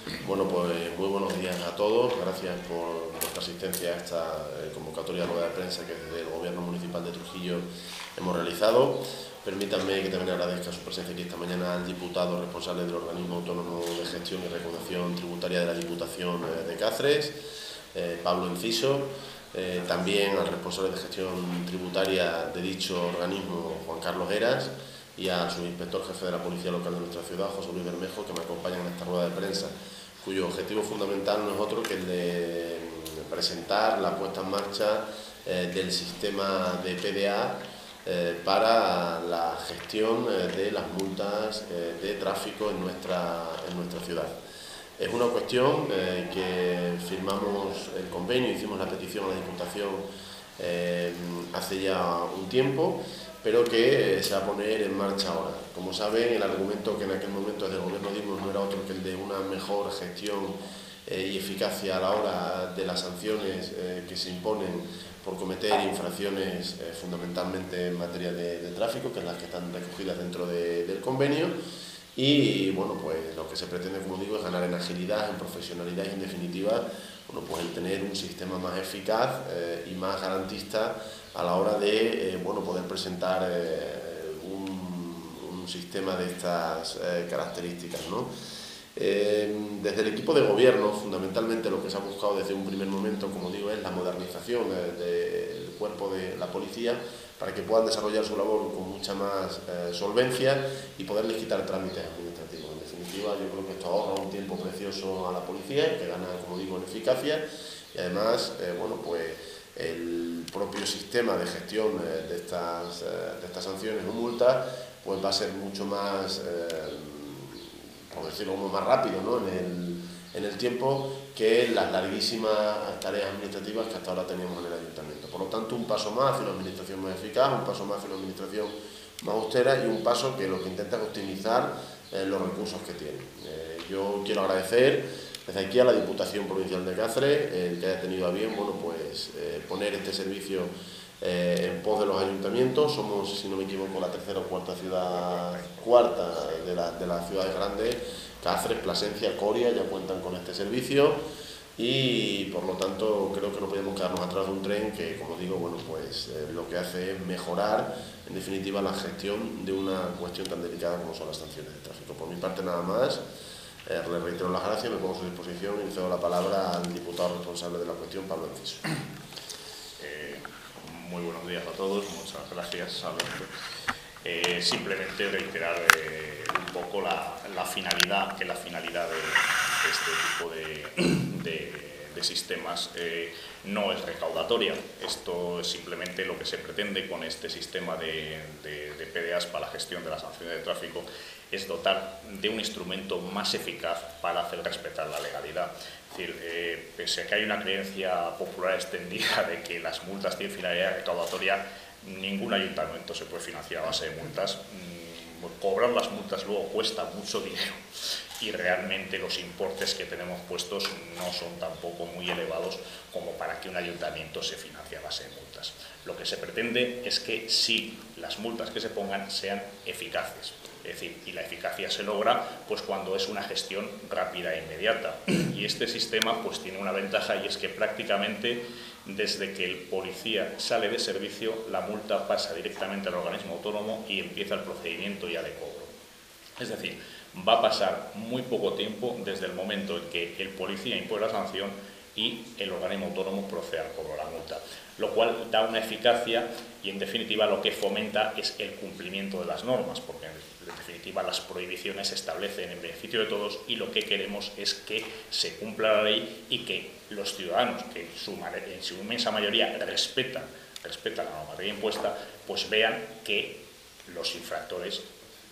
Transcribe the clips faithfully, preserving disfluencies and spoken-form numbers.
Bueno, pues muy buenos días a todos. Gracias por vuestra asistencia a esta eh, convocatoria de rueda de prensa que desde el Gobierno Municipal de Trujillo hemos realizado. Permítanme que también agradezca su presencia aquí esta mañana al diputado responsable del Organismo Autónomo de Gestión y Recaudación Tributaria de la Diputación eh, de Cáceres, eh, Pablo Enciso, eh, también al responsable de gestión tributaria de dicho organismo, Juan Carlos Heras, y al subinspector jefe de la Policía Local de nuestra ciudad, José Luis Bermejo, que me acompañan en esta rueda de prensa, cuyo objetivo fundamental no es otro que el de presentar la puesta en marcha eh, del sistema de P D A eh, para la gestión eh, de las multas eh, de tráfico en nuestra, en nuestra ciudad. Es una cuestión eh, que firmamos el convenio, hicimos la petición a la Diputación eh, hace ya un tiempo, pero que eh, se va a poner en marcha ahora. Como saben, el argumento que en aquel momento desde el Gobierno dimos no era otro que el de una mejor gestión eh, y eficacia a la hora de las sanciones eh, que se imponen por cometer infracciones eh, fundamentalmente en materia de, de tráfico, que es las que están recogidas dentro de, del convenio. Y bueno, pues lo que se pretende, como digo, es ganar en agilidad, en profesionalidad y en definitiva, bueno, pues el tener un sistema más eficaz eh, y más garantista a la hora de eh, bueno, poder presentar eh, un, un sistema de estas eh, características, ¿no? Eh, desde el equipo de gobierno, fundamentalmente lo que se ha buscado desde un primer momento, como digo, es la modernización del de, de cuerpo de la policía para que puedan desarrollar su labor con mucha más eh, solvencia y poderles quitar trámites administrativos. En definitiva, yo creo que esto ahorra un tiempo precioso a la policía, que gana, como digo, en eficacia y además, eh, bueno, pues el propio sistema de gestión eh, de, estas, eh, de estas sanciones o multas pues va a ser mucho más, eh, por decirlo como más rápido, ¿no? en, el, en el tiempo que las larguísimas tareas administrativas que hasta ahora teníamos en el ayuntamiento. Por lo tanto, un paso más hacia una administración más eficaz, un paso más hacia una administración más austera y un paso que lo que intenta es optimizar eh, los recursos que tiene. Eh, yo quiero agradecer desde aquí a la Diputación Provincial de Cáceres el que haya tenido a bien, bueno, pues, eh, poner este servicio eh, en pos de los ayuntamientos. Somos, si no me equivoco, la tercera o cuarta ciudad, cuarta de, la, de las ciudades grandes. Cáceres, Plasencia, Coria ya cuentan con este servicio y por lo tanto creo que no podemos quedarnos atrás de un tren que, como digo, bueno, pues eh, lo que hace es mejorar en definitiva la gestión de una cuestión tan delicada como son las sanciones de tráfico. Por mi parte nada más. Eh, le reitero las gracias, me pongo a su disposición y le cedo la palabra al diputado responsable de la cuestión, Pablo Enciso. Eh, muy buenos días a todos, muchas gracias, Alberto. Eh, simplemente reiterar eh, un poco la, la finalidad, que la finalidad de, de este tipo de, de, de sistemas eh, no es recaudatoria. Esto es simplemente lo que se pretende con este sistema de, de, de P D As para la gestión de las sanciones de tráfico, es dotar de un instrumento más eficaz para hacer respetar la legalidad. Es decir, eh, pese a que hay una creencia popular extendida de que las multas tienen finalidad recaudatoria, ningún ayuntamiento se puede financiar a base de multas. Cobrar las multas luego cuesta mucho dinero y realmente los importes que tenemos puestos no son tampoco muy elevados como para que un ayuntamiento se financie a base de multas. Lo que se pretende es que sí, las multas que se pongan sean eficaces. Es decir, y la eficacia se logra pues cuando es una gestión rápida e inmediata. Y este sistema pues tiene una ventaja y es que prácticamente desde que el policía sale de servicio, la multa pasa directamente al organismo autónomo y empieza el procedimiento ya de cobro. Es decir, va a pasar muy poco tiempo desde el momento en que el policía impone la sanción y el organismo autónomo procede al cobro de la multa, lo cual da una eficacia y en definitiva lo que fomenta es el cumplimiento de las normas, porque en definitiva las prohibiciones se establecen en beneficio de todos y lo que queremos es que se cumpla la ley y que los ciudadanos, que en su, en su inmensa mayoría respetan, respetan la normativa impuesta, pues vean que los infractores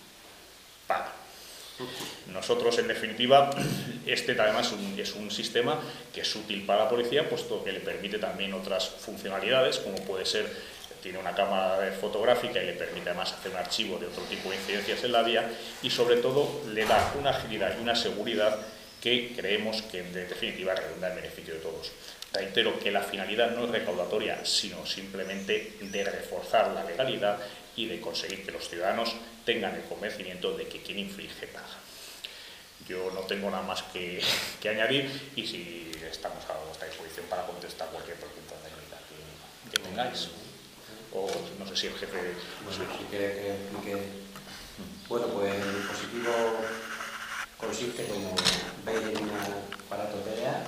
pagan. Nosotros, en definitiva, este además es un, es un sistema que es útil para la policía, puesto que le permite también otras funcionalidades, como puede ser, tiene una cámara fotográfica y le permite además hacer un archivo de otro tipo de incidencias en la vía y sobre todo le da una agilidad y una seguridad que creemos que en definitiva redunda en beneficio de todos. Reitero que la finalidad no es recaudatoria, sino simplemente de reforzar la legalidad y de conseguir que los ciudadanos tengan el convencimiento de que quien infringe paga. yo no tengo nada más que, que añadir y si estamos a vuestra disposición para contestar cualquier pregunta técnica que, que tengáis. O no sé si el jefe... Bueno, si quiere que explique... Bueno, pues el dispositivo consiste, como veis, en un aparato T D A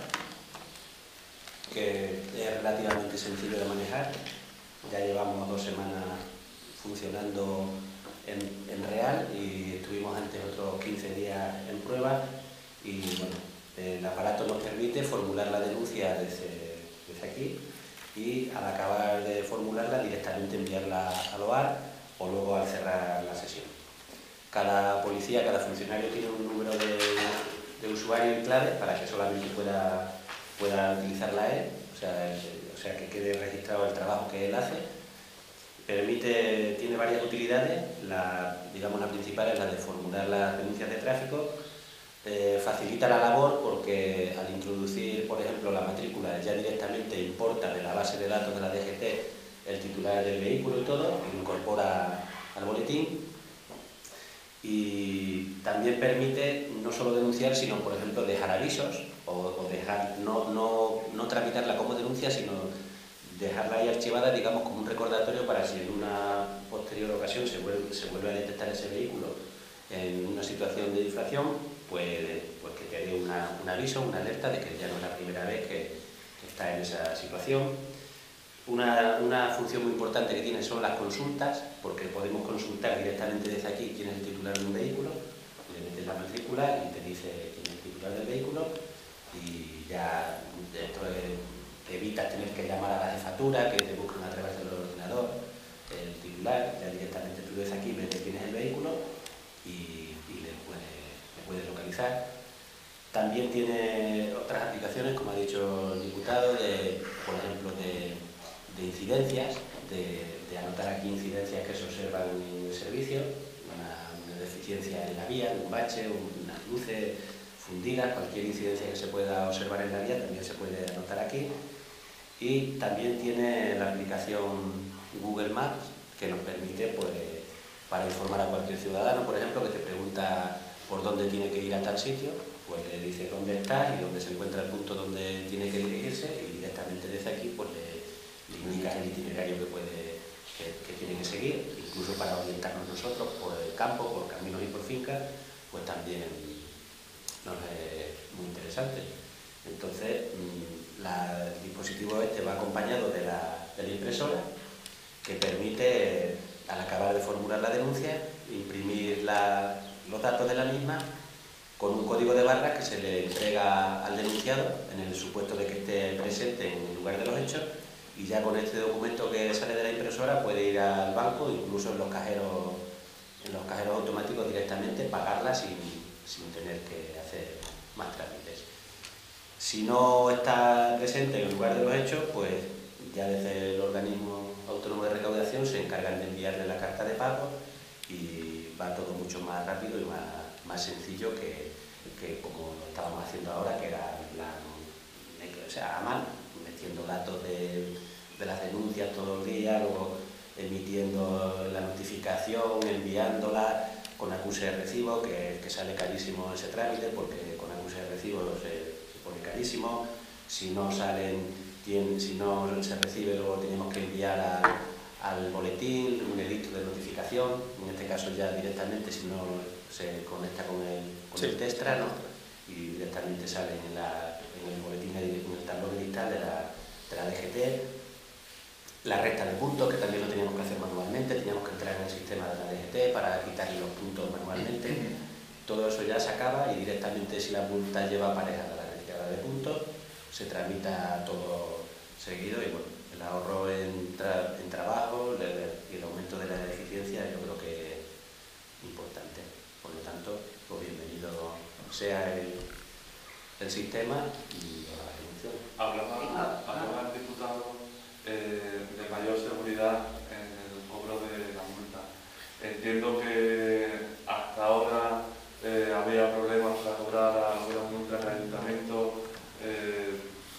que es relativamente sencillo de manejar. Ya llevamos dos semanas funcionando en, en real y estuvimos antes otros quince días en prueba y bueno, el aparato nos permite formular la denuncia desde, desde aquí y al acabar de formularla directamente enviarla al O A R o luego al cerrar la sesión. Cada policía, cada funcionario tiene un número de, de usuario y clave para que solamente pueda, pueda utilizarla él, o sea, o sea que quede registrado el trabajo que él hace. Permite, tiene varias utilidades, la, digamos la principal es la de formular las denuncias de tráfico. Eh, facilita la labor porque al introducir, por ejemplo, la matrícula ya directamente importa de la base de datos de la D G T el titular del vehículo y todo, y lo incorpora al boletín. Y también permite no solo denunciar, sino, por ejemplo, dejar avisos o, o dejar, no, no, no tramitarla como denuncia, sino dejarla ahí archivada, digamos, como un recordatorio para si en una posterior ocasión se vuelve, se vuelve a detectar ese vehículo en una situación de infracción, pues, pues que te dé una, un aviso, una alerta de que ya no es la primera vez que, que está en esa situación. Una, una función muy importante que tiene son las consultas, porque podemos consultar directamente desde aquí quién es el titular de un vehículo, le metes la matrícula y te dice quién es el titular del vehículo y ya esto es, evitas tener que llamar a la jefatura, que te busquen a través del ordenador el titular, ya directamente tú desde aquí ves quién es el vehículo y, y le puedes le puede localizar. También tiene otras aplicaciones, como ha dicho el diputado, de, por ejemplo, de, de incidencias, de, de anotar aquí incidencias que se observan en el servicio, una, una deficiencia en la vía, un bache, unas luces fundidas, cualquier incidencia que se pueda observar en la vía también se puede anotar aquí. Y también tiene la aplicación Google Maps, que nos permite, pues, para informar a cualquier ciudadano, por ejemplo, que te pregunta por dónde tiene que ir a tal sitio, pues le dice dónde está y dónde se encuentra el punto donde tiene que dirigirse y directamente desde aquí pues le, le indicas el itinerario que, puede, que, que tiene que seguir, incluso para orientarnos nosotros por el campo, por caminos y por fincas, pues también nos es muy interesante. Entonces, la, el dispositivo este va acompañado de la, de la impresora, que permite, al acabar de formular la denuncia, imprimir la, los datos de la misma con un código de barras que se le entrega al denunciado en el supuesto de que esté presente en el lugar de los hechos, y ya con este documento que sale de la impresora puede ir al banco, incluso en los cajeros, en los cajeros automáticos directamente, pagarla sin, sin tener que hacer más trámites. Si no está presente en el lugar de los hechos, pues ya desde el organismo autónomo de recaudación se encargan de enviarle la carta de pago y va todo mucho más rápido y más, más sencillo que, que como lo estábamos haciendo ahora, que era en plan, o sea, a mano, metiendo datos de, de las denuncias todos los días, luego emitiendo la notificación, enviándola con acuse de recibo, que, que sale carísimo ese trámite, porque con acuse de recibo se, se pone carísimo. Si no salen, tiene, si no se recibe, luego tenemos que enviar a, al boletín un edicto de notificación, en este caso ya directamente, si no se conecta con el, con sí. el Testra, ¿no? Y directamente sale en, la, en el boletín, en el tablón digital de la, de la D G T. La resta de puntos, que también lo teníamos que hacer manualmente, teníamos que entrar en el sistema de la D G T para quitarle los puntos manualmente. Todo eso ya se acaba y directamente, si la multa lleva aparejada la retirada de puntos, se tramita todo seguido y bueno, el ahorro en, tra en trabajo y el aumento de la eficiencia yo creo que es importante. Por lo tanto, pues bienvenido sea el, el sistema y la ejecución. Hablaba, hablaba el diputado eh, de mayor seguridad en el cobro de la multa. Entiendo que hasta ahora eh, había problemas para cobrar algunas multas en el ayuntamiento. Eh,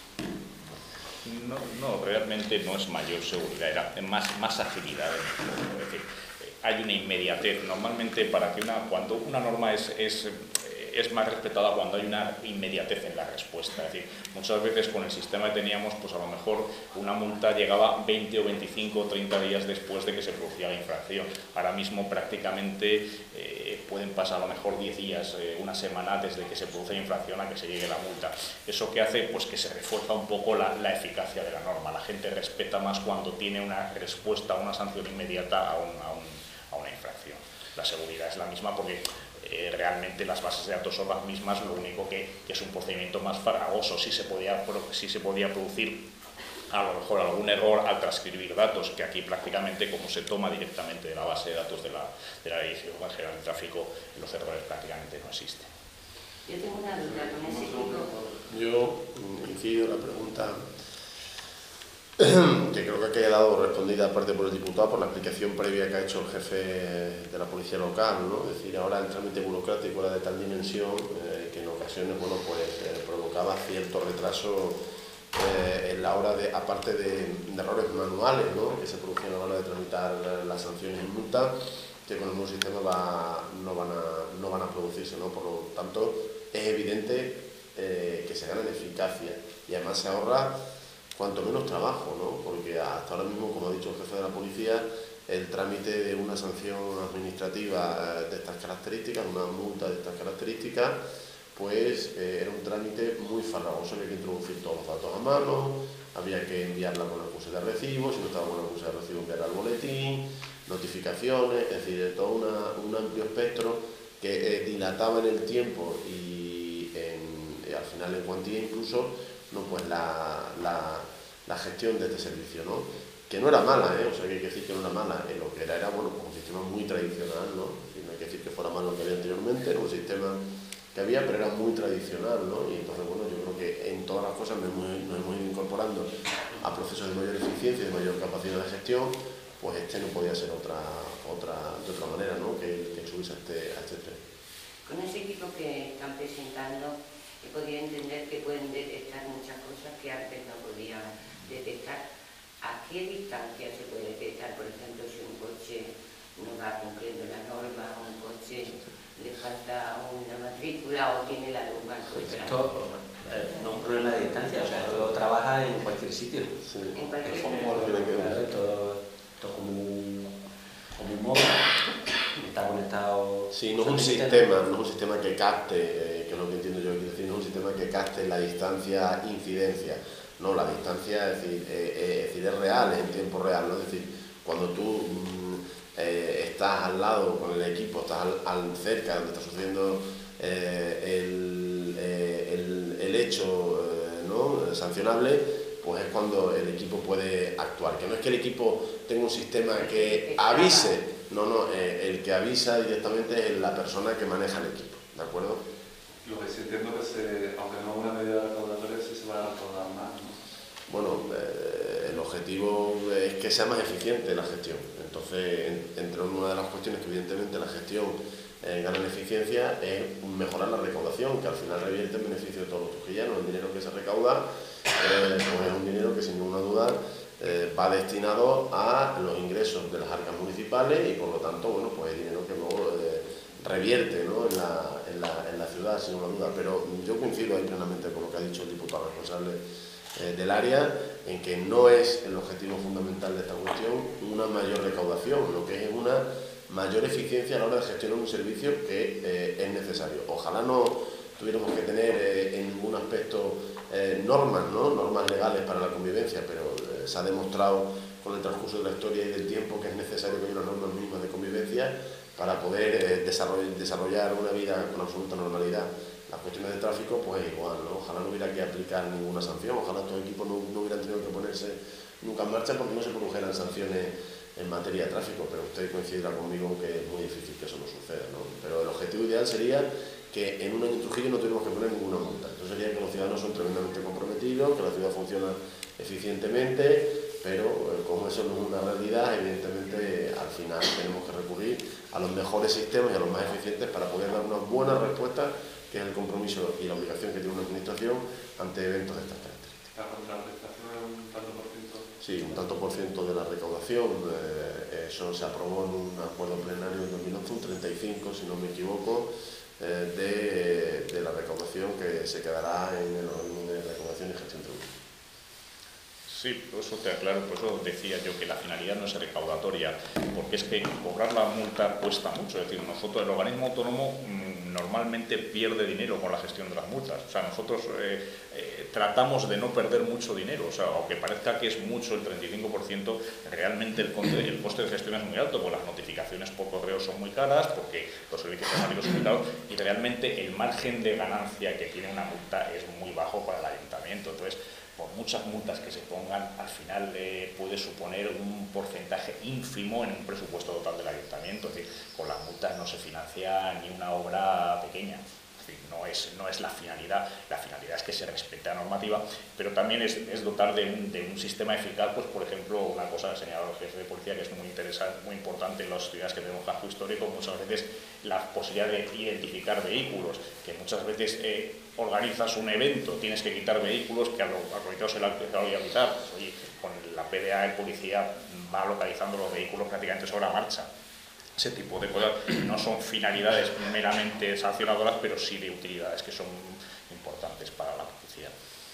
No, no, realmente no es mayor seguridad, era más, más agilidad. Es decir, hay una inmediatez. Normalmente, para que una, cuando una norma es, es, es más respetada cuando hay una inmediatez en la respuesta. Es decir, muchas veces con el sistema que teníamos, pues a lo mejor una multa llegaba veinte o veinticinco o treinta días después de que se producía la infracción. Ahora mismo prácticamente eh, pueden pasar a lo mejor diez días, eh, una semana desde que se produce la infracción a que se llegue la multa. ¿Eso qué hace? Pues que se refuerza un poco la, la eficacia de la norma. La gente respeta más cuando tiene una respuesta, una sanción inmediata a, un, a, un, a una infracción. La seguridad es la misma porque eh, realmente las bases de datos son las mismas, lo único que, que es un procedimiento más farragoso. Sí se podía, sí se podía producir a lo mejor algún error al transcribir datos, que aquí prácticamente, como se toma directamente de la base de datos de la, de la Dirección General de Tráfico, los errores prácticamente no existen. Yo tengo una duda con ese tipo. Yo incido en la pregunta que creo que ha quedado respondida aparte por el diputado por la explicación previa que ha hecho el jefe de la policía local, ¿no? Es decir, ahora el trámite burocrático era de tal dimensión eh, que en ocasiones, bueno, pues eh, provocaba cierto retraso eh, en la hora de, aparte de, de errores manuales, ¿no? Que se producían a la hora de tramitar las sanciones en multa, que con el nuevo sistema va, no, van a, no van a producirse, ¿no? Por lo tanto, es evidente eh, que se gana en eficacia y además se ahorra cuanto menos trabajo, ¿no? Porque hasta ahora mismo, como ha dicho el jefe de la policía, el trámite de una sanción administrativa de estas características, una multa de estas características, pues eh, era un trámite muy farragoso, había que introducir todos los datos a mano, había que enviarla con acuse de recibo, si no estaba con acuse de recibo enviarla al boletín, notificaciones, es decir, todo una, un amplio espectro que eh, dilataba en el tiempo y, en, y al final en cuantía incluso, no, pues la, la, la gestión de este servicio, ¿no? Que no era mala, ¿eh? O sea, que hay que decir que no era mala, eh, lo que era era, bueno, pues un sistema muy tradicional, ¿no? Es decir, no hay que decir que fuera malo lo que había anteriormente, era un sistema que había, pero era muy tradicional, ¿no? Y entonces, bueno, yo creo que en todas las cosas nos hemos, nos hemos ido incorporando a procesos de mayor eficiencia y de mayor capacidad de gestión, pues este no podía ser otra, otra, de otra manera, ¿no? Que, que subirse a este, a este tren. Con ese equipo que están presentando, he podido entender que pueden detectar muchas cosas que antes no podían detectar. ¿A qué distancia se puede detectar, por ejemplo, si un coche no va cumpliendo la norma, o un coche le falta una matrícula o tiene la luz mal puesta? Esto eh, no es un problema de distancia, o sea, esto trabaja en cualquier sitio. Sí. En cualquier Es sitio. como, claro, esto, esto es como un, como un móvil, está conectado. Sí, no es un sistema, no es un sistema que capte, eh, que es lo que entiendo yo, quiero decir, no es un sistema que capte la distancia incidencia. No, la distancia es decir, eh, es, decir, es real, es en tiempo real, ¿no? Es decir, cuando tú mm, eh, estás al lado con el equipo, estás al, al cerca donde está sucediendo eh, el, eh, el, el hecho eh, ¿no? sancionable, pues es cuando el equipo puede actuar. Que no es que el equipo tenga un sistema que avise, no, no, eh, el que avisa directamente es la persona que maneja el equipo, ¿de acuerdo? Lo que sí entiendo que, se, aunque no es una medida recaudatoria, sí se va a recaudar más, ¿no? Bueno, eh, el objetivo es que sea más eficiente la gestión. Entonces, en, entre una de las cuestiones que evidentemente la gestión eh, gana en eficiencia es mejorar la recaudación, que al final revierte en beneficio de todos los trujillanos. El dinero que se recauda eh, pues es un dinero que sin ninguna duda eh, va destinado a los ingresos de las arcas municipales y por lo tanto, bueno, pues es dinero que luego eh, revierte, ¿no? en, la, en, la, en la ciudad, sin ninguna duda. Pero yo coincido ahí plenamente con lo que ha dicho el diputado responsable eh, del área, en que no es el objetivo fundamental de esta cuestión una mayor recaudación, lo que es una mayor eficiencia a la hora de gestionar un servicio que eh, es necesario. Ojalá no tuviéramos que tener eh, en ningún aspecto eh, normas, ¿no? normas legales para la convivencia, pero eh, se ha demostrado con el transcurso de la historia y del tiempo que es necesario que haya unas normas mínimas de convivencia para poder eh, desarrollar, desarrollar una vida con absoluta normalidad. Las cuestiones de tráfico, pues igual, ¿no? Ojalá no hubiera que aplicar ninguna sanción, ojalá estos equipos no, no hubieran tenido que ponerse nunca en marcha porque no se produjeran sanciones en materia de tráfico, pero usted coincidirá conmigo que es muy difícil que eso no suceda, ¿no? Pero el objetivo ideal sería que en un año en Trujillo no tuviéramos que poner ninguna multa. Entonces sería que los ciudadanos son tremendamente comprometidos, que la ciudad funciona eficientemente, pero eh, como eso no es una realidad, evidentemente al final tenemos que recurrir a los mejores sistemas y a los más eficientes para poder dar una buena respuesta, que es el compromiso y la obligación que tiene una administración ante eventos de estas características. ¿La contraprestación es un tanto por ciento? Sí, un tanto por ciento de la recaudación, eh, eso se aprobó en un acuerdo plenario en dos mil once, un treinta y cinco, si no me equivoco, eh, de, de la recaudación que se quedará en el orden de recaudación y gestión tributaria. Sí, por eso te aclaro, por eso decía yo que la finalidad no es recaudatoria, porque es que cobrar la multa cuesta mucho. Es decir, nosotros, el organismo autónomo mmm, normalmente pierde dinero con la gestión de las multas. O sea, nosotros eh, eh, tratamos de no perder mucho dinero. O sea, aunque parezca que es mucho, el treinta y cinco por ciento, realmente el coste, el coste de gestión es muy alto, porque las notificaciones por correo son muy caras, porque los servicios públicos son muy caros, y realmente el margen de ganancia que tiene una multa es muy bajo para el ayuntamiento. Entonces, por muchas multas que se pongan, al final eh, puede suponer un porcentaje ínfimo en un presupuesto total del ayuntamiento. Es decir, con las multas no se financia ni una obra pequeña. Es decir, no es, no es la finalidad, la finalidad es que se respete la normativa, pero también es, es dotar de un, de un sistema eficaz. Pues, por ejemplo, una cosa que señalaba el jefe de policía que es muy interesante, muy importante en las ciudades que tenemos casco histórico, muchas veces la posibilidad de identificar vehículos, que muchas veces eh, organizas un evento, tienes que quitar vehículos que al organizador se le ha olvidado quitar. Pues, oye, con la P D A el policía va localizando los vehículos prácticamente sobre la marcha. Ese tipo de cosas no son finalidades meramente sancionadoras, pero sí de utilidades que son importantes para la policía.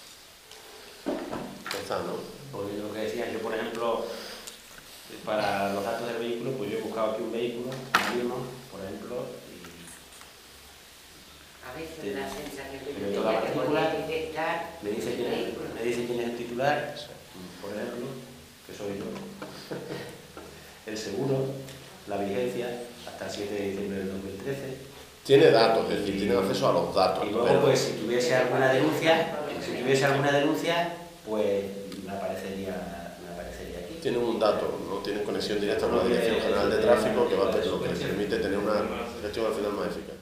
Está, ¿no? Pues lo que decía, yo por ejemplo, para los datos del vehículo, pues yo he buscado aquí un vehículo, un por ejemplo, y a veces sí. La sensación que yo tengo la partícula, me dice, quién es, vehículo. me dice quién es el titular, por ejemplo, que soy yo, el seguro, la vigencia, hasta el siete de diciembre del dos mil trece. Tiene datos, es decir, tiene acceso a los datos. Y luego, pero... pues, si tuviese alguna denuncia, si tuviese alguna denuncia, pues me aparecería, me aparecería aquí. Tiene un dato, no tiene conexión directa con la Dirección General de Tráfico, que va a tener lo que les permite tener una gestión al final más eficaz.